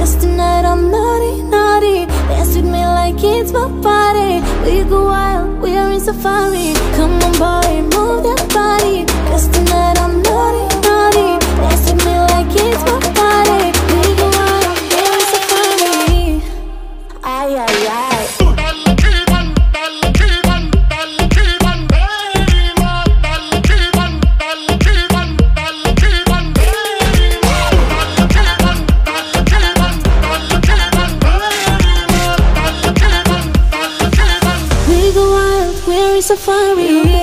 Cause tonight I'm naughty, naughty. Dance with me like it's my party. We go wild, we are in safari. Come on boy, move that body. Cause tonight I'm naughty, naughty. Dance with me like it's my party. We go wild, we are in safari. Ay, ay, ay. Safari.